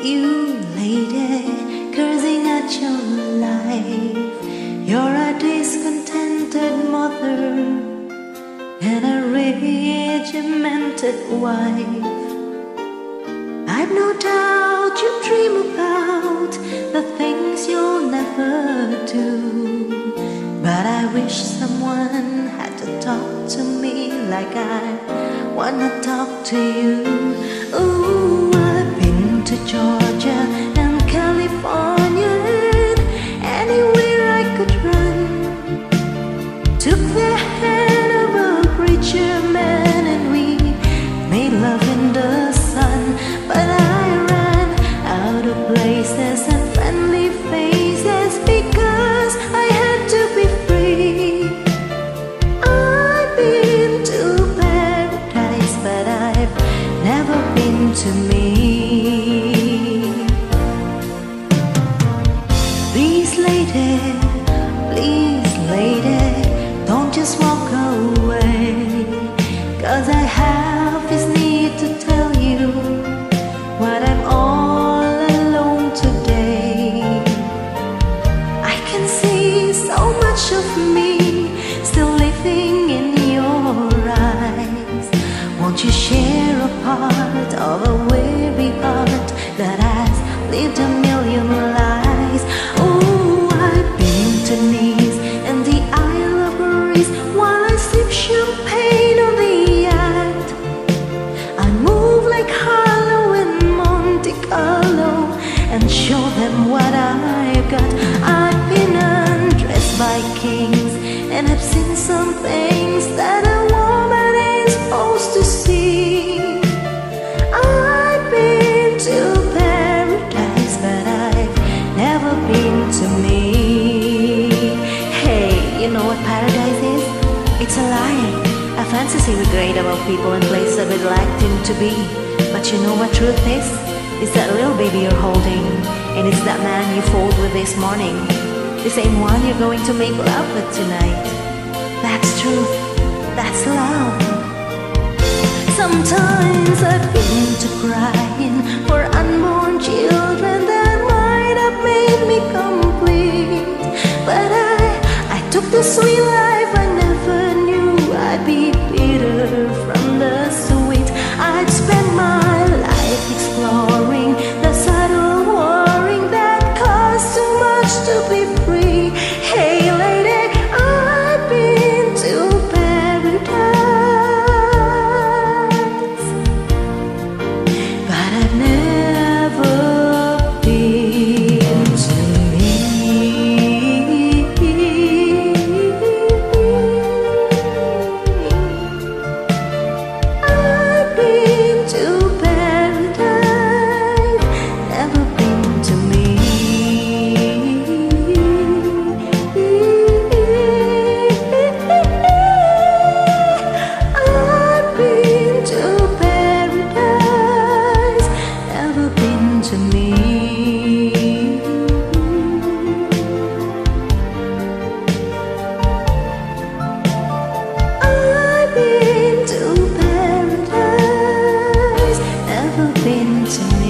You lady, cursing at your life. You're a discontented mother and a regimented wife. I've no doubt you dream about the things you'll never do, but I wish someone had to talk to me like I wanna talk to you. Ooh, I've been to Georgia and California, anywhere I could run. Took the hand of a preacher man and we made love in the sun. But I ran out of places and friendly faces because I had to be free. I've been to paradise, but I've never been to me. Please lady, don't just walk away, 'cause I have this need to tell you what I'm all alone today. I can see so much of me still living in your eyes. Won't you share a part of a weary heart that has lived a million lives? Oh, I've been to Nice and the Isle of Greece while I sip champagne on the yacht. I move like Harlow and Monte Carlo and show them what I've got. I've been undressed by kings and I've seen some things that a woman ain't supposed to see. I've been to paradise, but I've never been to me. Hey, you know what paradise is? It's a lie, a fantasy we create about people and places that we'd like them to be. But you know what truth is? It's that little baby you're holding, and it's that man you fought with this morning, the same one you're going to make love with tonight. That's truth, that's love. Sometimes I've been to crying for unborn children that might have made me complete. But I took the sweet life, I never knew I'd be bitter from the sweet. I'd spend my life exploring the subtle warring that costs too much to be free. Hey lady, I've been to paradise, but I've never been to me. I've been to paradise, never been to me. I've been to paradise, never been to me. I've been to paradise, never been to me.